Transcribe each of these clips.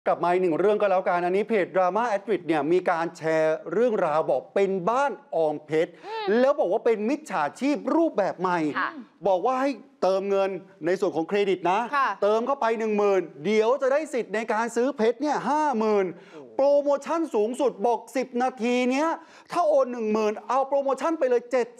กลับมาอีกหนึ่งเรื่องก็แล้วกันอันนี้เพจ Drama Addict เนี่ยมีการแชร์เรื่องราวบอกเป็นบ้านออมเพชรแล้วบอกว่าเป็นมิจฉาชีพรูปแบบใหม่บอกว่าให้เติมเงินในส่วนของเครดิตนะเติมเข้าไป 10,000 เดี๋ยวจะได้สิทธิ์ในการซื้อเพชรเนี่ย 50,000 โปรโมชั่นสูงสุดบอก10 นาทีเนี้ยถ้าโอน 10,000 เอาโปรโมชั่นไปเลย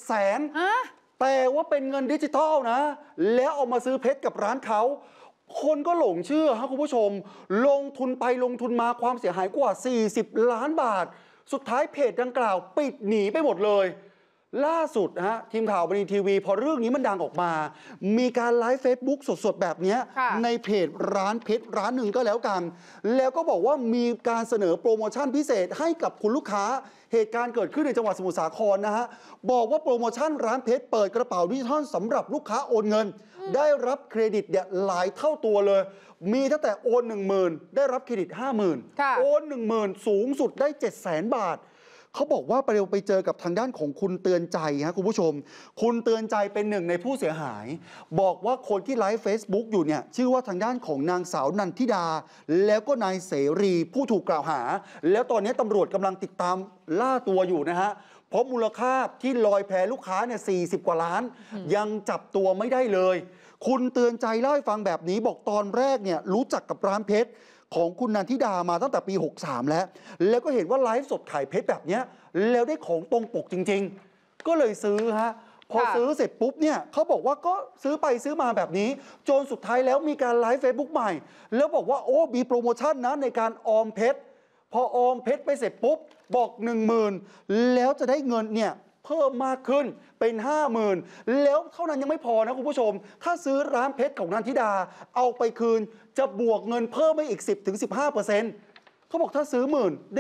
700,000 แต่ว่าเป็นเงินดิจิทัลนะแล้วเอามาซื้อเพชรกับร้านเขาคนก็หลงเชื่อครับคุณผู้ชมลงทุนไปลงทุนมาความเสียหายกว่า40 ล้านบาทสุดท้ายเพจดังกล่าวปิดหนีไปหมดเลยล่าสุดทีมข่าวบันทีวีพอเรื่องนี้มันดังออกมามีการไลฟ์เฟซบุ๊กสดๆแบบนี้ในเพจร้านเพชรร้านหนึ่งก็แล้วกันแล้วก็บอกว่ามีการเสนอโปรโมชั่นพิเศษให้กับคุณลูกค้าเหตุการณ์เกิดขึ้นในจังหวัดสมุทรสาครนะฮะบอกว่าโปรโมชั่นร้านเพชรเปิดกระเป๋าดิจิทัลสำหรับลูกค้าโอนเงินได้รับเครดิตหลายเท่าตัวเลยมีตั้งแต่โอน 10,000 ได้รับเครดิต 50,000 โอน 10,000 สูงสุดได้ 700,000 บาทเขาบอกว่าไปเจอกับทางด้านของคุณเตือนใจครับคุณผู้ชมคุณเตือนใจเป็นหนึ่งในผู้เสียหายบอกว่าคนที่ไลฟ์ Facebook อยู่เนี่ยชื่อว่าทางด้านของนางสาวนันทิดาแล้วก็นายเสรีผู้ถูกกล่าวหาแล้วตอนนี้ตำรวจกำลังติดตามล่าตัวอยู่นะฮะเพราะมูลค่าที่ลอยแพลูกค้าเนี่ย40 กว่าล้านยังจับตัวไม่ได้เลยคุณเตือนใจเล่าให้ฟังแบบนี้บอกตอนแรกเนี่ยรู้จักกับร้านเพชรของคุณนันทิดามาตั้งแต่ปี 63 แล้วก็เห็นว่าไลฟ์สดขายเพชรแบบนี้แล้วได้ของตรงปกจริงๆก็เลยซื้อฮะพอซื้อเสร็จปุ๊บเนี่ยเขาบอกว่าก็ซื้อไปซื้อมาแบบนี้จนสุดท้ายแล้วมีการไลฟ์เฟซบุ๊กใหม่แล้วบอกว่าโอ้มีโปรโมชั่นนะในการออมเพชรพอออมเพชรไปเสร็จปุ๊บบอก 10,000 แล้วจะได้เงินเนี่ยเพิ่มมากขึ้นเป็น 50,000 แล้วเท่านั้นยังไม่พอนะคุณผู้ชมถ้าซื้อร้านเพชรของนันทิดาเอาไปคืนจะบวกเงินเพิ่มไปอีก 10-15%เขาบอกถ้าซื้อ10,000 ได้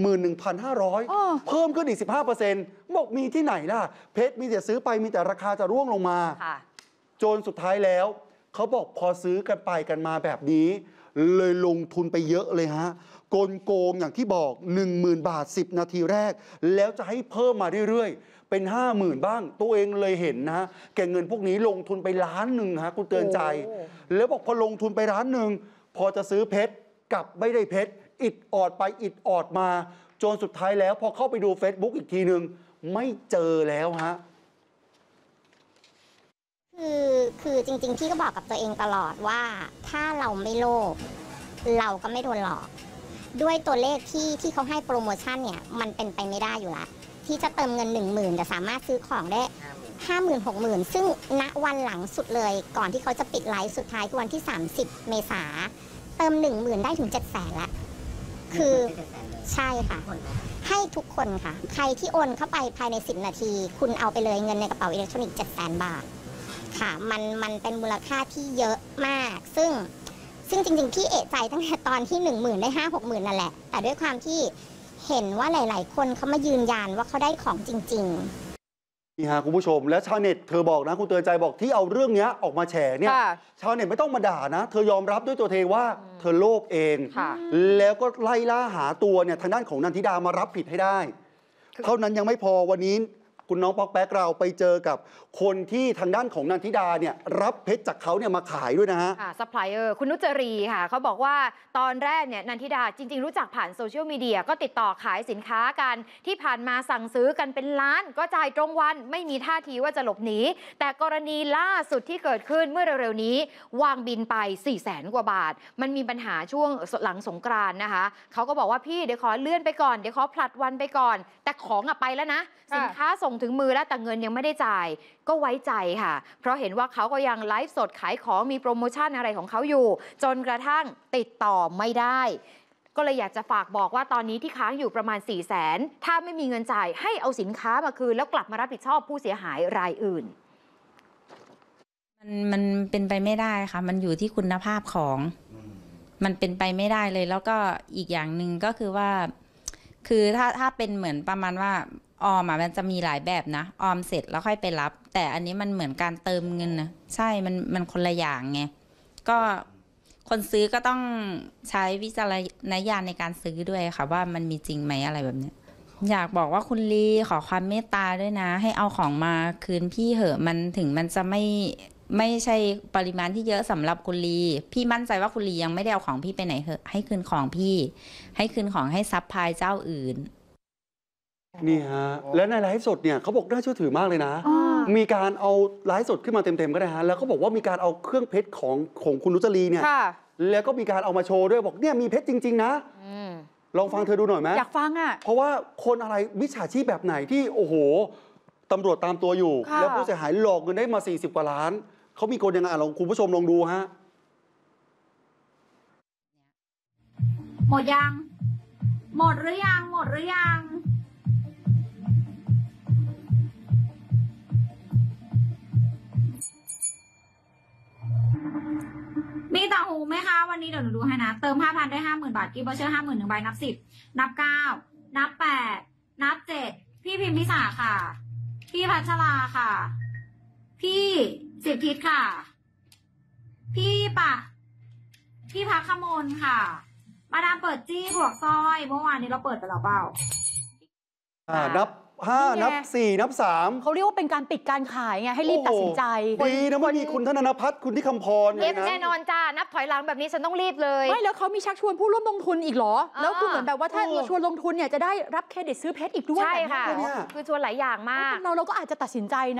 11,500 เพิ่มขึ้นอีก 15% บอกมีที่ไหนล่ะเพชรมีแต่ซื้อไปมีแต่ราคาจะร่วงลงมาจนสุดท้ายแล้วเขาบอกพอซื้อกันไปกันมาแบบนี้เลยลงทุนไปเยอะเลยฮะกลโกงอย่างที่บอก 10,000 บาท10 นาทีแรกแล้วจะให้เพิ่มมาเรื่อยๆเป็น 50,000 บ้างตัวเองเลยเห็นนะแกเงินพวกนี้ลงทุนไปล้านหนึ่งฮะคุณเตือนใจแล้วบอกพอลงทุนไปล้านหนึ่งพอจะซื้อเพชรกลับไม่ได้เพชรอิดออดไปอิดออดมาจนสุดท้ายแล้วพอเข้าไปดู Facebook อีกทีหนึ่งไม่เจอแล้วฮะคือจริงๆพี่ก็บอกกับตัวเองตลอดว่าถ้าเราไม่โลภเราก็ไม่โดนหลอกด้วยตัวเลขที่เขาให้โปรโมชั่นเนี่ยมันเป็นไปไม่ได้อยู่ละที่จะเติมเงิน 10,000 แต่สามารถซื้อของได้ 50,000 60,000 ซึ่งณวันหลังสุดเลยก่อนที่เขาจะปิดไลฟ์สุดท้ายคือวันที่30 เมษาเติม 10,000 ได้ถึง 700,000 ละคือใช่ค่ะให้ทุกคนค่ะใครที่โอนเข้าไปภายใน10 นาทีคุณเอาไปเลยเงินในกระเป๋าอิเล็กทรอนิกส์ 700,000 บาทค่ะมันเป็นมูลค่าที่เยอะมากซึ่งจริงๆพี่เอะใจตั้งแต่ตอนที่ 10,000 ได้ 50,000 นั่นแหละแต่ด้วยความที่เห็นว่าหลายๆคนเขามายืนยันว่าเขาได้ของจริงๆนี่ฮะคุณผู้ชมและชาวเน็ตเธอบอกนะคุณเตือนใจบอกที่เอาเรื่องนี้ออกมาแฉเนี่ยชาวเน็ตไม่ต้องมาด่านะเธอยอมรับด้วยตัวเธอว่าเธอโลภเองแล้วก็ไล่ล่าหาตัวเนี่ยทางด้านของนันทิดามารับผิดให้ได้เท่านั้นยังไม่พอวันนี้คุณน้องป๊อกแป๊กเราไปเจอกับคนที่ทางด้านของนันทิดาเนี่ยรับเพชรจากเขาเนี่ยมาขายด้วยนะฮะซัพพลายเออร์คุณนุจรีค่ะเขาบอกว่าตอนแรกเนี่ยนันทิดาจริงๆรู้จักผ่านโซเชียลมีเดียก็ติดต่อขายสินค้ากันที่ผ่านมาสั่งซื้อกันเป็นล้านก็จ่ายตรงวันไม่มีท่าทีว่าจะหลบหนีแต่กรณีล่าสุดที่เกิดขึ้นเมื่อเร็วๆนี้วางบินไป 400,000 กว่าบาทมันมีปัญหาช่วงหลังสงกรานต์นะคะเขาก็บอกว่าพี่เดี๋ยวขอเลื่อนไปก่อนเดี๋ยวขอผลัดวันไปก่อนแต่ของไปแล้วนะสินค้าส่งถึงมือแล้วแต่เงินยังไม่ได้จ่ายก็ไว้ใจค่ะเพราะเห็นว่าเขาก็ยังไลฟ์สดขายของมีโปรโมชั่นอะไรของเขาอยู่จนกระทั่งติดต่อไม่ได้ก็เลยอยากจะฝากบอกว่าตอนนี้ที่ค้างอยู่ประมาณ 400,000 ถ้าไม่มีเงินจ่ายให้เอาสินค้ามาคืนแล้วกลับมารับผิดชอบผู้เสียหายรายอื่นมันเป็นไปไม่ได้ค่ะมันอยู่ที่คุณภาพของมันเป็นไปไม่ได้เลยแล้วก็อีกอย่างหนึ่งก็คือว่าคือถ้าเป็นเหมือนประมาณว่าออมมันจะมีหลายแบบนะออมเสร็จแล้วค่อยไปรับแต่อันนี้มันเหมือนการเติมเงินนะใช่มันคนละอย่างไงก็คนซื้อก็ต้องใช้วิจารณญาณในการซื้อด้วยค่ะว่ามันมีจริงไหมอะไรแบบนี้อยากบอกว่าคุณลีขอความเมตตาด้วยนะให้เอาของมาคืนพี่เหอะมันถึงมันจะไม่ไม่ใช่ปริมาณที่เยอะสำหรับคุณลีพี่มั่นใจว่าคุณลียังไม่ได้เอาของพี่ไปไหนเถอะให้คืนของพี่ให้คืนของให้ซัพพลายเจ้าอื่นนี่ฮะและในไลฟ์สดเนี่ยเขาบอกน่าเชื่อถือมากเลยนะมีการเอาไลฟ์สดขึ้นมาเต็มๆก็ได้ฮะแล้วเขาบอกว่ามีการเอาเครื่องเพชรของคุณนุชลีเนี่ยแล้วก็มีการเอามาโชว์ด้วยบอกเนี่ยมีเพชรจริงๆนะลองฟังเธอดูหน่อยไหมอยากฟังอ่ะเพราะว่าคนอะไรมิจฉาชีพแบบไหนที่โอ้โหตำรวจตามตัวอยู่แล้วผู้เสียหายหลอกเงินได้มา40 กว่าล้านเขามีกลยังไงลองคุณผู้ชมลองดูฮะหมดยังหมดหรือยังหมดหรือยังมีต่างหูไหมคะวันนี้เดี๋ยวหนูดูให้นะเติม 5,000 ได้ 50,000 บาทกิฟต์วอเชอร์ 50,000 1 ใบนับ 10 นับ 9 นับ 8 นับ 7 พี่พิมพิสาค่ะพี่พัชราค่ะพี่สิบทิศค่ะพี่พักขมลค่ะมาดามเปิดจี้บวกสร้อยเมื่อวานนี้เราเปิดไปแล้วเปล่านับ 5 นับ 4 นับ 3 เขาเรียกว่าเป็นการปิดการขายไงให้รีบตัดสินใจดีนะไม่มีคุณธนพัฒน์คุณที่คำพรแน่นอนจ้านับถอยหลังแบบนี้ฉันต้องรีบเลยไม่แล้วเขามีชักชวนผู้ร่วมลงทุนอีกเหรอแล้วคือเหมือนแบบว่าถ้าชวนลงทุนเนี่ยจะได้รับเครดิตซื้อเพชรอีกด้วยใช่ค่ะคือชวนหลายอย่างมากเราก็อาจจะตัดสินใจนะ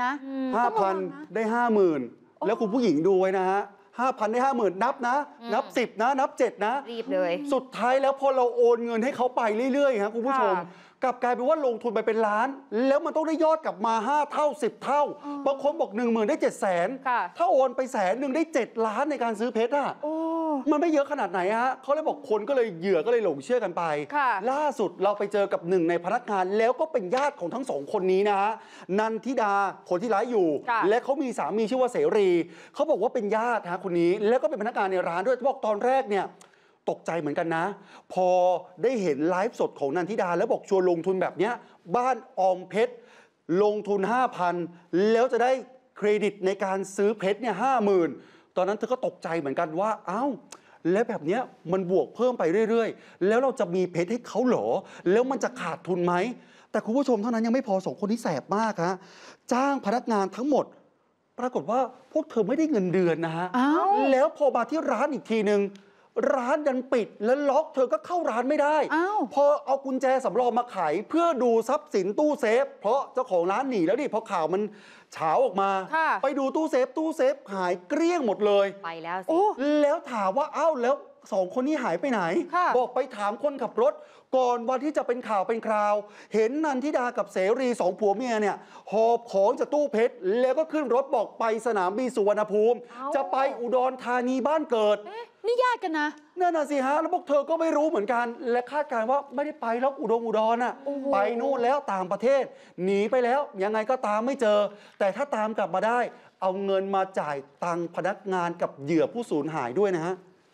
5,000 ได้ 50,000แล้วคุณผู้หญิงดูไว้นะฮะ5,000 ได้ 50,000 นับนะนับ 10 นะนับ 7 นะรีบเลยสุดท้ายแล้วพอเราโอนเงินให้เขาไปเรื่อยๆครับคุณผู้ชมกลับกลายเป็นว่าลงทุนไปเป็นล้านแล้วมันต้องได้ยอดกลับมา5 เท่า 10 เท่าบางคนบอก 10,000 ได้ 700,000ถ้าโอนไป100,000ได้7 ล้านในการซื้อเพชรอ่ะมันไม่เยอะขนาดไหนฮะเขาเลยบอกคนก็เลยเหยื่อก็เลยหลงเชื่อกันไปล่าสุดเราไปเจอกับหนึ่งในพนักงานแล้วก็เป็นญาติของทั้ง2 คนนี้นะฮะนันทิดาคนที่ไลฟ์อยู่และเขามีสามีชื่อว่าเสรีเขาบอกว่าเป็นญาติฮะคนนี้แล้วก็เป็นพนักงานในร้านด้วยบอกตอนแรกเนี่ยตกใจเหมือนกันนะพอได้เห็นไลฟ์สดของนันทิดาแล้วบอกชวนลงทุนแบบนี้บ้านออมเพชรลงทุน 5,000 แล้วจะได้เครดิตในการซื้อเพชรเนี่ย 50,000 ตอนนั้นเธอก็ตกใจเหมือนกันว่าอ้าวแล้วแบบนี้มันบวกเพิ่มไปเรื่อยๆแล้วเราจะมีเพชรให้เขาเหรอแล้วมันจะขาดทุนไหมแต่คุณผู้ชมเท่านั้นยังไม่พอ2 คนที่แสบมากฮะจ้างพนักงานทั้งหมดปรากฏว่าพวกเธอไม่ได้เงินเดือนนะฮะแล้วพอมาที่ร้านอีกทีนึงร้านดันปิดแล้วล็อกเธอก็เข้าร้านไม่ได้พอเอากุญแจสำรองมาไขเพื่อดูทรัพย์สินตู้เซฟเพราะเจ้าของร้านหนีแล้วดิพอข่าวมันเฉาออกมาไปดูตู้เซฟหายเกลี้ยงหมดเลยไปแล้วสิแล้วถามว่าแล้ว2 คนนี้หายไปไหนบอกไปถามคนขับรถก่อนวันที่จะเป็นข่าวเป็นคราวเห็นนันทิดากับเสรี2 ผัวเมียเนี่ยหอบของจากตู้เพชรแล้วก็ขึ้นรถบอกไปสนามบินสุวรรณภูมิจะไปอุดรธานีบ้านเกิดนี่ญาติกันนะนั่นน่ะสิฮะแล้วพวกเธอก็ไม่รู้เหมือนกันและคาดการณ์ว่าไม่ได้ไปแล้วอุดรน่ะไปนู่นแล้วต่างประเทศหนีไปแล้วยังไงก็ตามไม่เจอแต่ถ้าตามกลับมาได้เอาเงินมาจ่ายตังค์พนักงานกับเหยื่อผู้สูญหายด้วยนะฮะ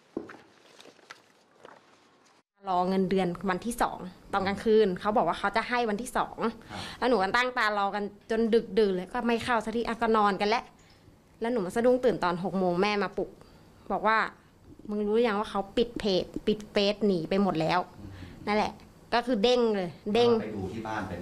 รอเงินเดือนวันที่2ตอนกลางคืนเขาบอกว่าเขาจะให้วันที่2แล้วหนูก็ตั้งตารอกันจนดึกดื่นเลยก็ไม่เข้าสักทีก็นอนกันแล้วหนูมาสะดุ้งตื่นตอน6 โมงแม่มาปลุกบอกว่ามึงรู้ยังว่าเขาปิดเพจปิดเฟซหนีไปหมดแล้วนั่นแหละก็คือเด้งเลยเด้งไปดูที่บ้านเป็น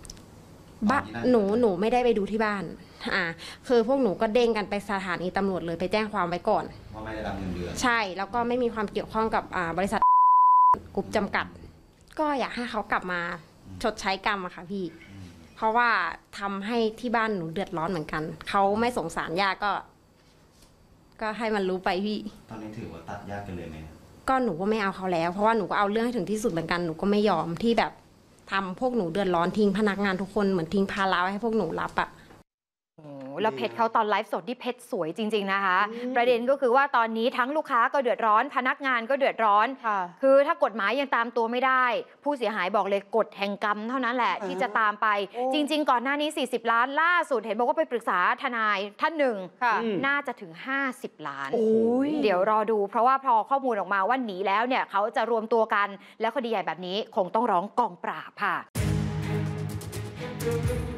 หนูไม่ได้ไปดูที่บ้านคือพวกหนูก็เด้งกันไปสถานีตำรวจเลยไปแจ้งความไว้ก่อนว่าไม่ได้รับเงินเดือนใช่แล้วก็ไม่มีความเกี่ยวข้องกับบริษัทกรุ๊ปจำกัดก็อยากให้เขากลับมาชดใช้กรรมอะค่ะพี่เพราะว่าทำให้ที่บ้านหนูเดือดร้อนเหมือนกันเขาไม่สงสารญาติก็ให้มันรู้ไปพี่ตอนนี้ถือว่าตัดญาติกันเลยไหมก็หนูก็ไม่เอาเขาแล้วเพราะว่าหนูก็เอาเรื่องให้ถึงที่สุดเหมือนกันหนูก็ไม่ยอมที่แบบทำพวกหนูเดือดร้อนทิ้งพนักงานทุกคนเหมือนทิ้งภาระให้พวกหนูรับอะแล้วเพชรเขาตอนไลฟ์สดที่เพชรสวยจริงๆนะคะประเด็นก็คือว่าตอนนี้ทั้งลูกค้าก็เดือดร้อนพนักงานก็เดือดร้อนคือถ้ากฎหมายยังตามตัวไม่ได้ผู้เสียหายบอกเลยกฎแห่งกรรมเท่านั้นแหละที่จะตามไปจริงๆก่อนหน้านี้40 ล้านล่าสุดเห็นบอกว่าไปปรึกษาทนายท่านหนึ่งน่าจะถึง50 ล้านเดี๋ยวรอดูเพราะว่าพอข้อมูลออกมาว่าหนีแล้วเนี่ยเขาจะรวมตัวกันแล้วคดีใหญ่แบบนี้คงต้องร้องกองปราบค่ะ